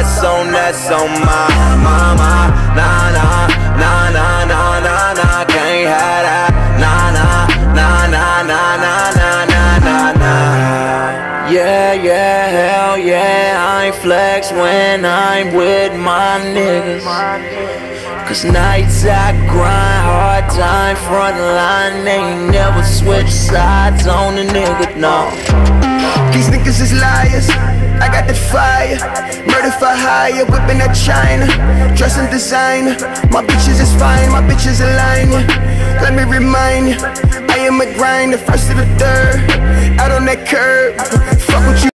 that's on my mama. Nah, nah, nah, nah, nah, nah, nah, can't have that. Nah, nah, nah, nah, nah, nah, nah, nah, nah, nah. Yeah, yeah, hell yeah, I flex when I'm with my niggas. Cause nights I grind, hard time, front line, ain't never switch sides on a nigga, no. These niggas is liars, I got the fire. Murder for hire, whipping that China. Dressing designer, my bitches is fine, my bitches align, yeah. Let me remind you, I am a grinder, first to the third. Out on that curb, fuck with you.